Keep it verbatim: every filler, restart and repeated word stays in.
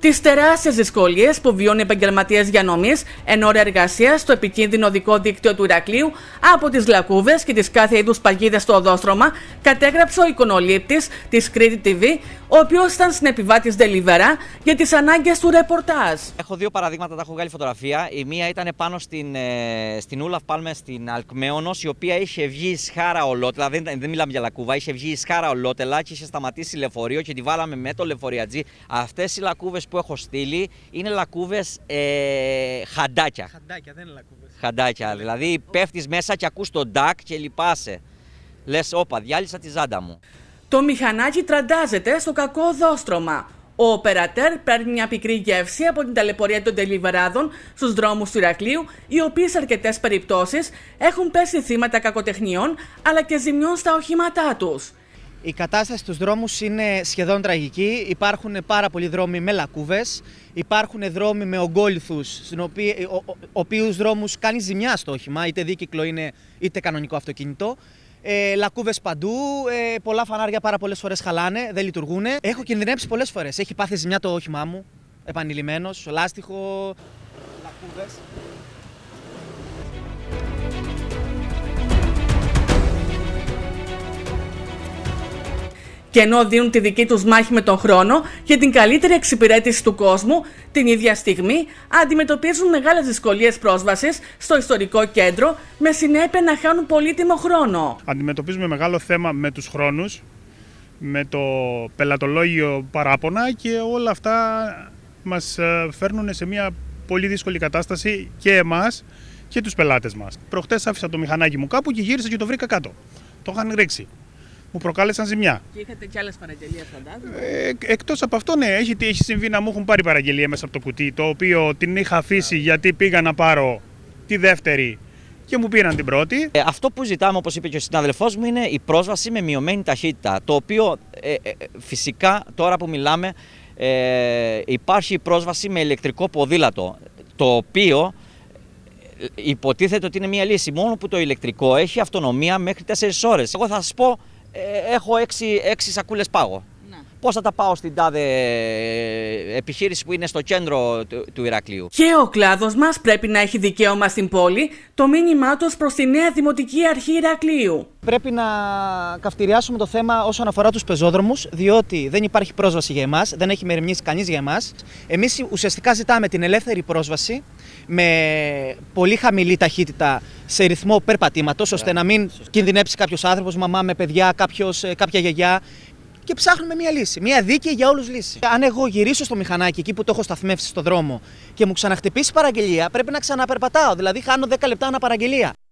Τις τεράστιες δυσκολίες που βιώνουν οι επαγγελματίες διανομής εν ώρα εργασίας στο επικίνδυνο οδικό δίκτυο του Ηρακλείου από τις λακκούβες και τις κάθε είδους παγίδες στο οδόστρωμα, κατέγραψε ο εικονολήπτης της Κρήτη τι βι, ο οποίος ήταν συνεπιβάτης Deliveroo για τις ανάγκες του ρεπορτάζ. Έχω δύο παραδείγματα, τα έχω βγάλει φωτογραφία. Η μία ήταν πάνω στην, ε, στην Ούλαφ Πάλμε στην Αλκμέονος, η οποία είχε βγει σχάρα ολότελα. Δεν, δεν μιλάμε για λακκούβα, είχε βγει σχάρα ολότελα και είχε σταματήσει λεωφορείο και τη βάλαμε με το λεωφοριατζή. Αυτές οι λακκούβες που έχω στείλει είναι λακκούβες ε, χαντάκια. Χαντάκια, δεν είναι λακκούβες. Χαντάκια, δηλαδή πέφτεις μέσα και ακούς τον ντάκ και λυπάσαι. Λες, όπα, διάλυσα τη ζάντα μου. Το μηχανάκι τραντάζεται στο κακό οδόστρωμα. Ο οπερατέρ παίρνει μια πικρή γεύση από την ταλαιπωρία των τελιβεράδων στους δρόμους του Ηρακλείου, οι οποίοι σε αρκετές περιπτώσεις έχουν πέσει θύματα κακοτεχνιών αλλά και ζημιών στα οχήματά τους. Η κατάσταση στους δρόμους είναι σχεδόν τραγική. Υπάρχουν πάρα πολλοί δρόμοι με λακκούβες, υπάρχουν δρόμοι με ογκόλυθους, στους οποίους δρόμους κάνει ζημιά στο όχημα, είτε δίκυκλο είναι είτε κανονικό αυτοκίνητο. Ε, λακκούβες παντού, ε, πολλά φανάρια πάρα πολλές φορές χαλάνε, δεν λειτουργούν. Έχω κινδυνεύσει πολλές φορές. Έχει πάθει ζημιά το όχημά μου, επανειλημμένος, λάστιχο, λακκούβες. Και ενώ δίνουν τη δική τους μάχη με τον χρόνο για την καλύτερη εξυπηρέτηση του κόσμου, την ίδια στιγμή αντιμετωπίζουν μεγάλες δυσκολίες πρόσβασης στο ιστορικό κέντρο, με συνέπεια να χάνουν πολύτιμο χρόνο. Αντιμετωπίζουμε μεγάλο θέμα με τους χρόνους, με το πελατολόγιο παράπονα και όλα αυτά μας φέρνουν σε μια πολύ δύσκολη κατάσταση και εμάς και τους πελάτες μας. Προχτές άφησα το μηχανάκι μου κάπου και γύρισα και το βρήκα κάτω. Το είχαν ρίξει. Μου προκάλεσαν ζημιά. Και είχατε κι άλλες παραγγελίες, φαντάζομαι. Ε, εκτός από αυτό, ναι, έχει, έχει συμβεί να μου έχουν πάρει παραγγελία μέσα από το κουτί, το οποίο την είχα αφήσει γιατί πήγα να πάρω τη δεύτερη και μου πήραν την πρώτη. Ε, αυτό που ζητάμε, όπως είπε και ο συναδελφός μου, είναι η πρόσβαση με μειωμένη ταχύτητα. Το οποίο ε, ε, φυσικά τώρα που μιλάμε ε, υπάρχει πρόσβαση με ηλεκτρικό ποδήλατο, το οποίο υποτίθεται ότι είναι μια λύση, μόνο που το ηλεκτρικό έχει αυτονομία μέχρι τέσσερις ώρες. Εγώ θα σας πω, ε, έχω έξι, έξι σακούλες πάγο. Ναι. Πώς θα τα πάω στην τάδε επιχείρηση που είναι στο κέντρο του, του Ηρακλείου. Και ο κλάδος μας πρέπει να έχει δικαίωμα στην πόλη, το μήνυμά τους προς τη νέα Δημοτική Αρχή Ηρακλείου. Πρέπει να καυτηριάσουμε το θέμα όσον αφορά τους πεζόδρομους, διότι δεν υπάρχει πρόσβαση για εμάς, δεν έχει μεριμνήσει κανείς για εμάς. Εμείς ουσιαστικά ζητάμε την ελεύθερη πρόσβαση με πολύ χαμηλή ταχύτητα σε ρυθμό περπατήματος, ώστε να μην κινδυνέψει κάποιος άνθρωπος, μαμά με παιδιά, κάποιος, κάποια γιαγιά. Και ψάχνουμε μια λύση, μια δίκαιη για όλους λύση. Αν εγώ γυρίσω στο μηχανάκι εκεί που το έχω σταθμεύσει στο δρόμο και μου ξαναχτυπήσει παραγγελία, πρέπει να ξαναπερπατάω. Δηλαδή, χάνω δέκα λεπτά αναπαραγγελία.